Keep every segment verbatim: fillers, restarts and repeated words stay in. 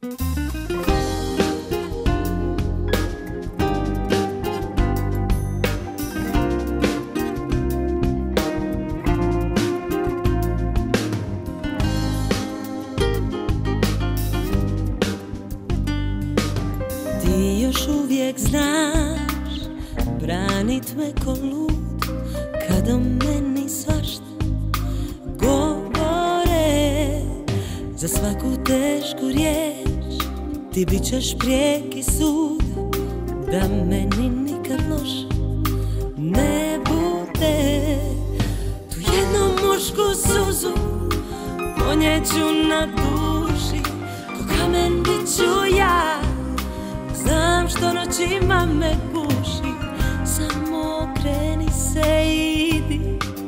Ti još uvijek znaš branit me ko lud, kad o meni svašta govore. Za svaku tešku riječ ti bit ćeš prijeki sud, da meni nikad loše ne bude. Tu jednu mušku suzu ponjeću na duši, ko kamen bit ću ja. Znam što noćima me guši, samo okreni se i idi.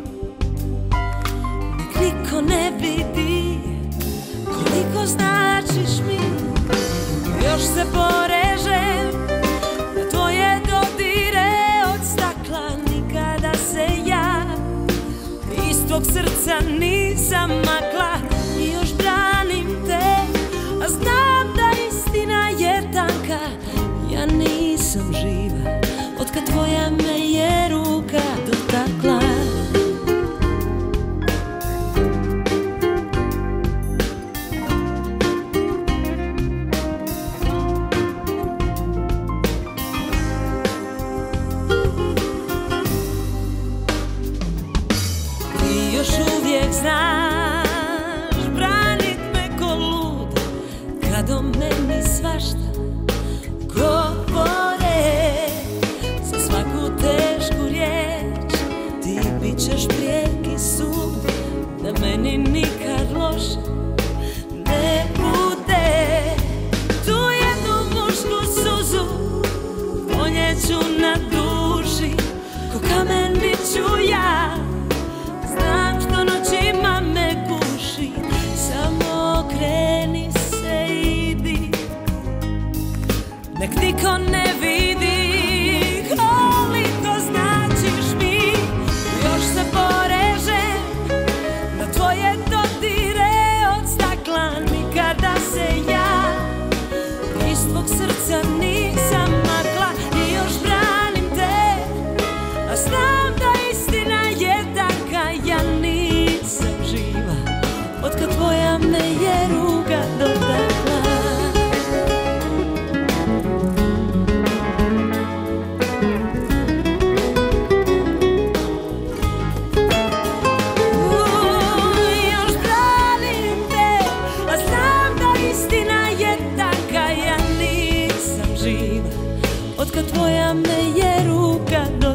Nek niko ne vidi koliko značiš mi. Još se porežem na tvoje dodire od stakla, nikada se ja iz tvog srca nisam makla. I još branim te, a znam da istina je tanka. Ja nisam živa otkad tvoja me je ruka dotakla. Ti još uvijek znaš branit me ko lud, kad o meni svašta govore. Za svaku tešku riječ ti bit ćeš prijeki sud, da meni nikad loše ne bude. Tu jednu mušku suzu ponjeću na duši, ko kamen bit ću ja. Znam što noćima me guši, samo okreni se i idi. Nek niko ne vidi koliko značiš mi. Još se porežem na tvoje dodire od stakla, nikada se ja iz tvog srca nisam makla. I još branim te, a znam da istina je tanka. Ja nisam živa otkad tvoja me je ruka dotakla. Otkad tvoja me je ruka